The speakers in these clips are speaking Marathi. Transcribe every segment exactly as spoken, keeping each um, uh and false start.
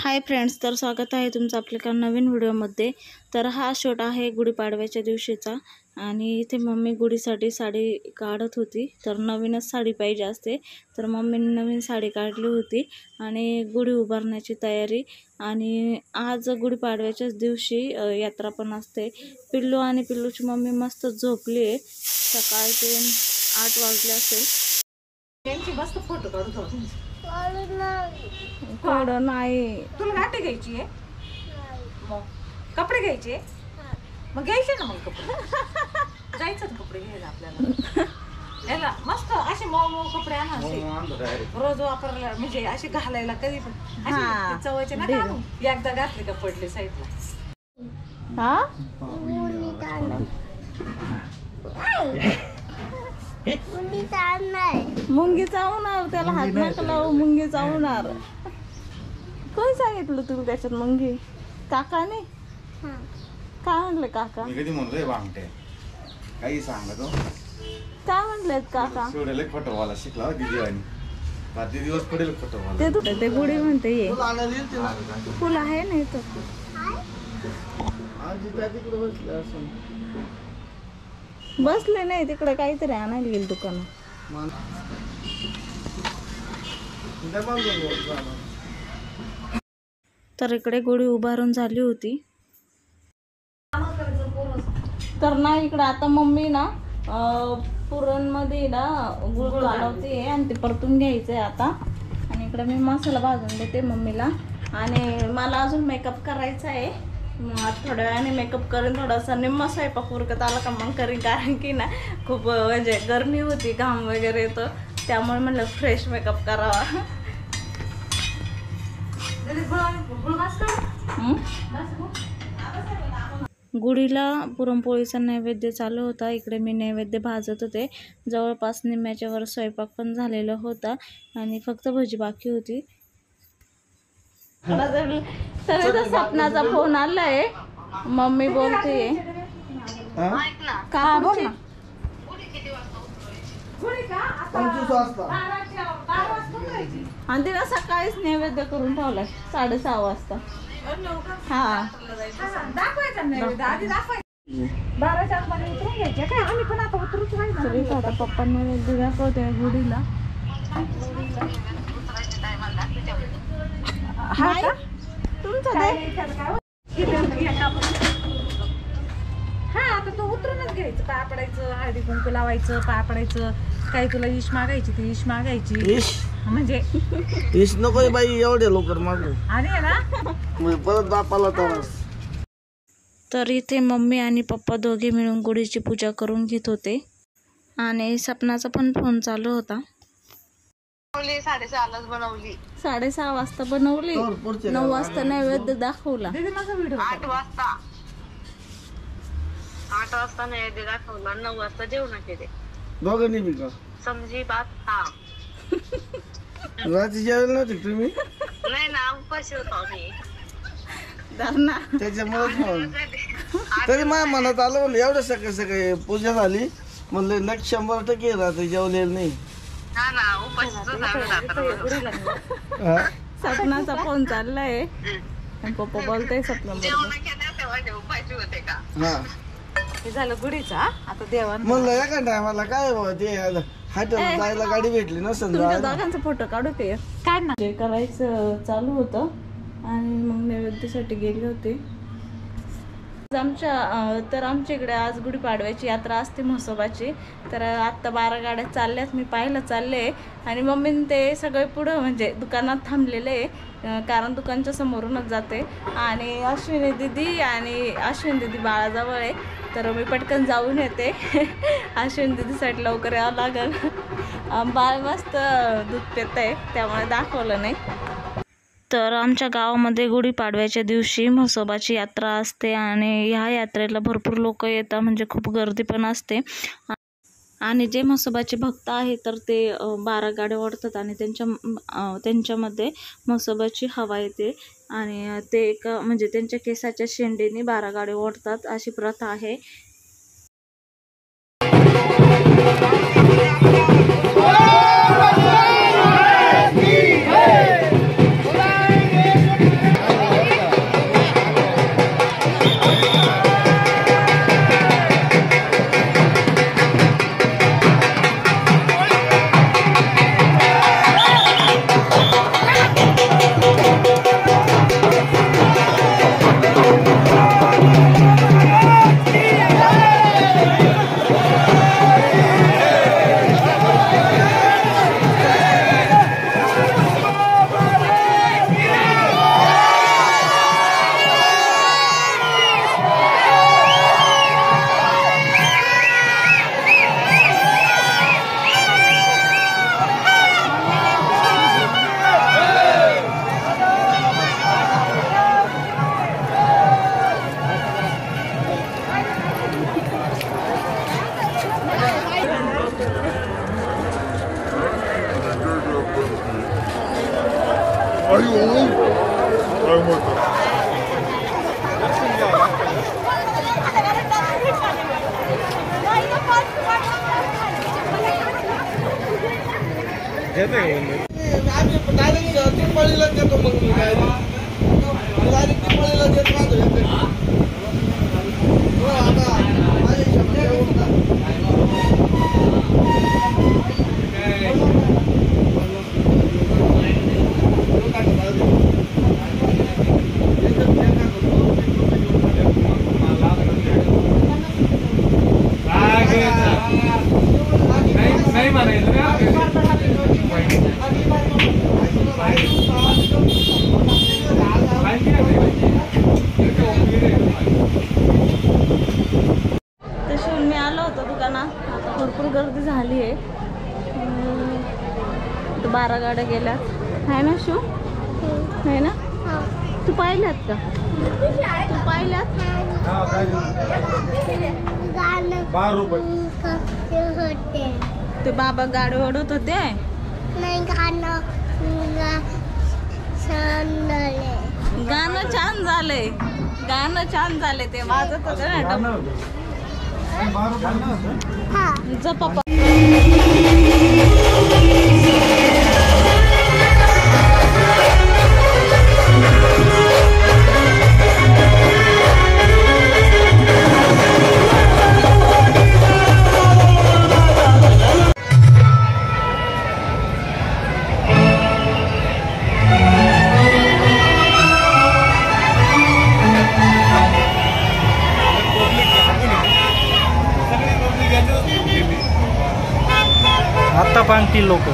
हाय फ्रेंड्स, तर स्वागत आहे तुमचं आपल्या एका नवीन व्हिडिओमध्ये। तर हा शूट आहे गुढीपाडव्याच्या दिवशीचा आणि इथे मम्मी गुढीसाठी साडी काढत होती। तर नवीनच साडी पाहिजे असते, तर मम्मीने नवीन साडी काढली होती आणि गुढी उभारण्याची तयारी। आणि आज गुढीपाडव्याच्याच दिवशी यात्रा पण असते। पिल्लू आणि पिल्लूची मम्मी मस्त झोपली आहे, सकाळचे आठ वाजले असेल। त्यांची मस्त फोटो काढू थोडं। थोडं नाही, तुला गाठी घ्यायची आहे, मग कपडे घ्यायचे, मग घ्यायचे ना मग कपडे। जायचं कपडे घ्यायला आपल्याला, याला मस्त असे मऊ मऊ कपडे आणा, रोज वापरायला म्हणजे असे घालायला कधी पण असे चवायचे ना काढून, एकदा घातले का पडले साईडला। हा मुंगी चावणार, त्याला हात नका लावू, मुंगी चावणार। कोण सांगितलं तुला त्याच्यात मुंगी? काकाने काय म्हणले? काका मी कधी म्हणलोय बांगटे काही सांगतो, काय म्हणलेत काका? सोडेल फोटोवाला शिकला दीदी आणि रात्री दिवस पडेल फोटोवाला। ते तुला ते गुढी म्हणते, ये फुल आहे नाही तर बसले नाही तिकडे, काहीतरी आणायला गेल दुकानात। तर इकडे गुढी उभारून झाली होती। तर ना इकडे आता मम्मी ना पुरण मध्ये ना गुळ कालवते आणि ते परतून घ्यायचंय आता। आणि इकडे मी मसाला भाजून देते मम्मीला आणि मला अजून मेकअप करायचा आहे। थोड्या वेळाने मेकअप करेन, थोडासा निम्मा स्वयंपाक उरकत आला का मग करीन, कारण की ना खूप म्हणजे गरमी होती, घाम वगैरे येतो, त्यामुळे म्हणलं फ्रेश मेकअप करावा। गुढीला पुरणपोळीचा नैवेद्य चालू होता। इकडे मी नैवेद्य भाजत होते, जवळपास निम्म्याच्या वर स्वयंपाक पण झालेला होता आणि फक्त भजी बाकी होती। तर सपनाचा फोन आलाय, मम्मी बोलते का बोल ना। आणि तिला सकाळीच नैवेद्य करून ठेवलाय साडेसहा वाजता। हा बाराच्या आतमध्ये उतरून घ्यायचे काय, आम्ही पण आता उतरूच नाही। आता पप्पा नैवेद्य दाखवते गुढीला। हा का तुमचं हा आता तो उतरूनच घ्यायचं, पाय पडायचं, हळदी कुंकू लावायचं, पाय पडायचं, काही तुला इश मागायची ती इश मागायची, म्हणजे इश नको बाई एवढे लवकर मागू आणि ना परत बापाला त्रास। तर इथे मम्मी आणि पप्पा दोघे मिळून गुढीची पूजा करून घेत होते आणि सपनाचा पण फोन चालू होता। साडेसहालाच बनवली, साडेसहा वाजता बनवली, नऊ वाजता नैवेद्य दाखवला। आठ वाजता आठ वाजता नैवेद्य दाखवला, नऊ वाजता जेवण केले दोघांनी बी का? समजी बात। हा रात्री जेवायला नव्हते तुम्ही? नाही ना, उपाशी होतो आम्ही त्याच्यामुळे तरी माझ्या मनात आलं, म्हणलं एवढं सकाळी सकाळी पूजा झाली, म्हणलं नक्की शंभर टक्के रात्री जेवलेलं नाही। हा ना, उपाशीच सपनाचा फोन चाललाय, पप्पा बोलताय सपना जेवण केल्या तेव्हा उपाशी होते का? हा हे झालं गुढीचा। आता देवान म्हणलं एका टायमाला काय बाबा ते हॉटेल जायला गाडी भेटली नसेल, तुमच्या दोघांचा फोटो काढू ते काय ना जे करायचं चालू होतं आणि मग नैवेद्यासाठी गेले होते। आमच्या तर आमच्या इकडे आज गुढीपाडव्याची यात्रा असते म्हसोबाची। तर आत्ता बारा गाड्या चालल्यात, मी पाहायला चालले आणि मम्मीने ते सगळे पुढं म्हणजे दुकानात थांबलेले आहे, कारण दुकानच्या समोरूनच जाते। आणि अश्विनी दिदी आणि अश्विनी दिदी बाळाजवळ आहे, तर मी पटकन जाऊन येते। अश्विनी दिदीसाठी लवकर यावं लागेल, बाळ मस्त दूध पित आहे, त्यामुळे दाखवलं नाही। तर आमच्या गावामध्ये गुढीपाडव्याच्या दिवशी म्हसोबाची यात्रा असते आणि ह्या यात्रेला भरपूर लोक येतात, म्हणजे खूप गर्दी पण असते। आणि जे म्हसोबाचे भक्त आहेत तर ते बारा गाड्या ओढतात आणि त्यांच्या त्यांच्यामध्ये म्हसोबाची हवा येते आणि ते एक म्हणजे त्यांच्या केसाच्या शेंडीने बारा गाड्या ओढतात, अशी प्रथा आहे। डायरेक्ट तिरपळीला देतो मग मी काय डायरेक्ट तिरपळीला देत राहतो आता माझ्या नाही म्हणायचं तशी मी आलो होतो दुकानात. आता भरपूर गर्दी झाली आहे. बारा गाड्या गेल्या आहे ना शू आहे ना. तू पाहिल्यात का तू पाहिल्यात बारा रुपये ते बाबा गाडी ओढत होते. गाणं छान झालंय गाणं छान झाले ते वाजत होते ना. जा पप्पा. आत्ता पांगतील लोक.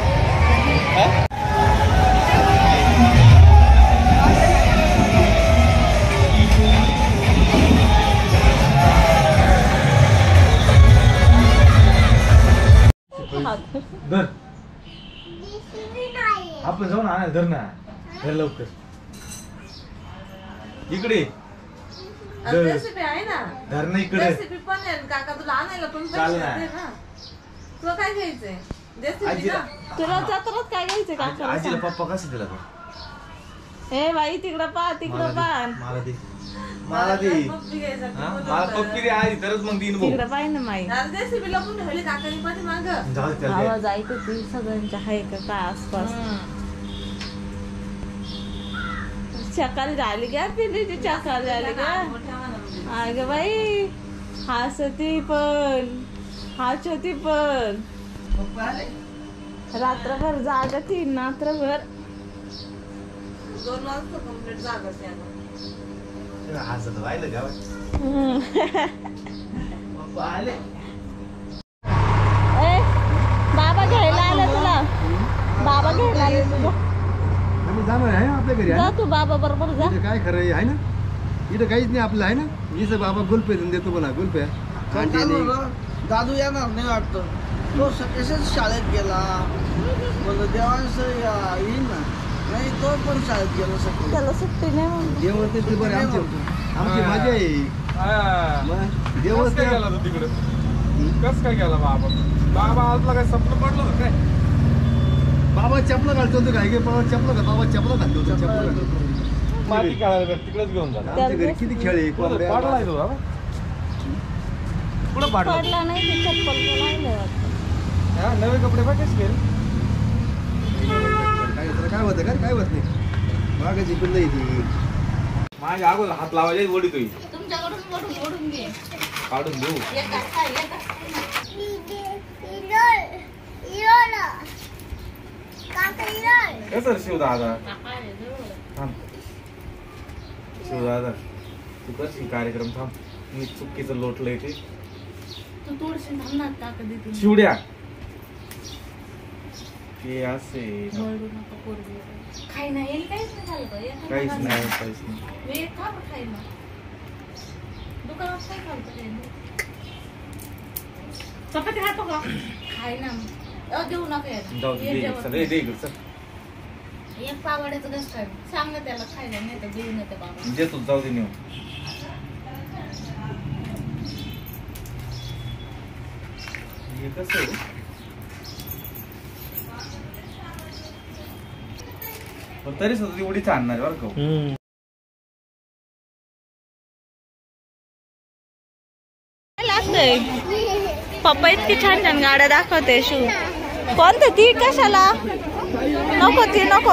धर आपण जाऊन आणा. धर ना धर लवकर इकडे रेसिपी आहे ना. धर ना इकडे. रेसिपी पण आहे काका तुला आणायला पण चाल पैसे ना. दे ना. तुला काय घ्यायचंय रेसिपी आजीला ना. तुला जत्रात काय घ्यायचं का आजीला पप्पा कसं दिला तो? ए बाई तिकडं पा तिकडं पा मला दे मला दे. पप्पी घ्यायचा हा? मला पप्पी दे आधी तरच मग देईन भाऊ. तिकडं पाय ना माई. रेसिपी लपून ठेवली काकानी मध्ये माग. जाऊ दे त्याला दे. आवाज ऐकत होती सगळ्यांच्या आहे का काय आसपास. चकाल झाली का पिलीची चकाल झाली का. अगं बाई हसती पण हसती पण रात्रभर जागती रात्रभर. दोन वाजता कंप्लीट जागा त्याला. हसत राहिलं का पप्पा आले. ए बाबा घ्यायला आले तुला. बाबा घ्यायला आले तुला. आम्ही जाणार आहे आपल्या घरी जा तू बाबा बरोबर जा. इथं काय खरं आहे ना. इथं काहीच नाही आपलं आहे ना. इथं बाबा गुलपे देतो मला गुलप्या. दादू येणार नाही वाटतं. तो सकाळीच शाळेत गेला म्हणलं देवांश येईल ना. नाही तो पण शाळेत गेला सकाळी. त्याला सुट्टी नाही म्हणून. देवळ ते बरं आमची आमची मजा आहे. मग देवळ काय गेला तू तिकडं? कस काय गेला बाबा? बाबा आजला काय स्वप्न पडलं होतं काय? बाबा चपला घालतो तो काय बाबा चपला का बाबा चपला घालतो चपला घालतो. माती खेळायला तिकडेच घेऊन जा. आमच्या घरी किती खेळ आहे. कोंबड्या पाडलाय तो बाबा. कुठं पाडला? पडला नाही ते चप्पल लागलं वाटतं. हा, नवे कपडे बघ कसे गेले. काय होतं काय होतं काय काय होत नाही. मागाची पिल्ल येते. माझ्या अगोदर हात लावायचे वडी तुझी तुमच्याकडून ओढून ओढून घे. काढून देऊ. येतात काय येतात. कसं शिवदादा थांब. शिवदादा तू कशी कार्यक्रम थांब. मी चुकीचं लोटलंय ते. तू थोडीशी थांबणार का कधी तू. शिवड्या ते असे ओरडू नका पोरगी. खाई ना येईल काहीच नाही झालं का. येतं काहीच ना नाही काहीच नाही. मी खा मग खाई ना. दुकानात काय खालतं काय नाही. चपाती खातो का. खाई ना मग. अ, देऊ नका याला. जाऊ दे ये दे जेवण. इकडं, दे दे इकडं, चल. एक पावड्याचं कसं काय सांग ना त्याला खायला नाही तर देऊ नये बाबा. दे तू जाऊ दे नेऊ. हे कसं आहे? पण तरी सुद्धा ती उडीच आणणार बरं का. आहे पप्पा इतकी छान छान गाड्या दाखवते शू कोणते ती कशाला नको ती नको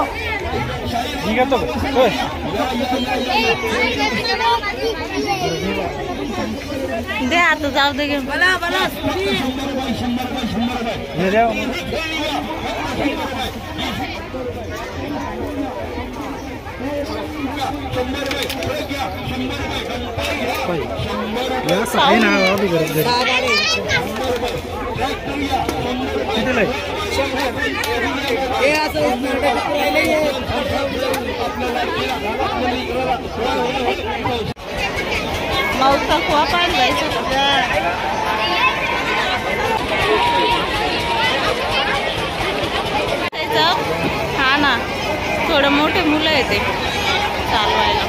दे आता जाऊ दे घेऊन माऊचा खोवा पाणी जायचं हा ना थोडं मोठे मुलं येते चालवायला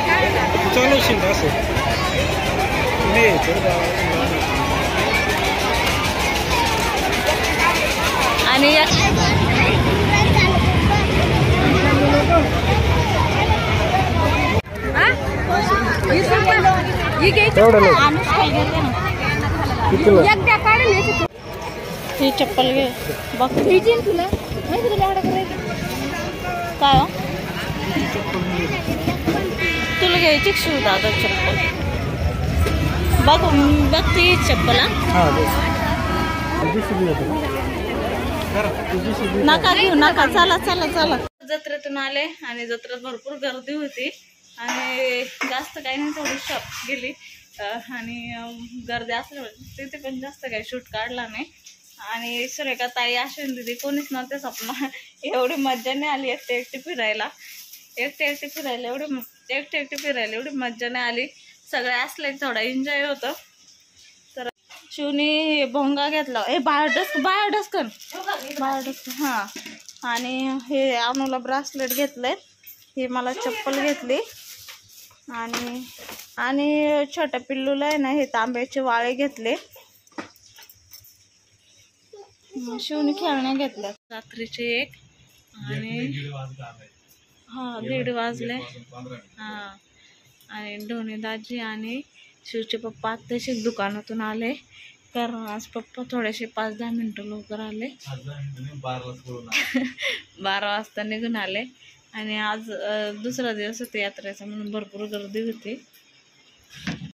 आणि ही चप्पल घे बघ तुला काय तुला घ्यायची शिव दादा चप्पल बघ बघ ती चप्पल नका घेऊ नका चला चला चला जत्रेतून आले आणि जत्रेत भरपूर गर्दी होती आणि जास्त काही नाही थोडी शॉप गेली आणि गर्दी असल्यामुळे तिथे पण जास्त काही शूट काढला नाही आणि सुरेखा ताई अश्विन दिदी कोणीच नव्हते स्वप्न एवढी मज्जा नाही आली एकटे एकटी फिरायला एकटे एकटी फिरायला एवढी एकटे एकटी फिरायला एवढी मज्जा नाही आली सगळे असले थोडा एन्जॉय होतं तर शिवनी भोंगा घेतला ए बाहेर डस्क बाहेर डस्कन बाहेर डस्कन हां आणि हे अनुला ब्रासलेट घेतलंय ही मला चप्पल घेतली आणि आणि छोट्या पिल्लूला आहे ना हे तांब्याचे वाळे घेतले शिवनी खेळण्या घेतल्या रात्रीचे एक आणि हा दीड वाजले हा आणि ढोणे दाजी आणि शिवचे पप्पा आत्ताशीच दुकानातून आले कारण आज पप्पा थोडेसे पाच दहा मिनटं लवकर आले बारा वाजता निघून आले आणि आज दुसरा दिवस होता यात्रेचा म्हणून भरपूर गर्दी होती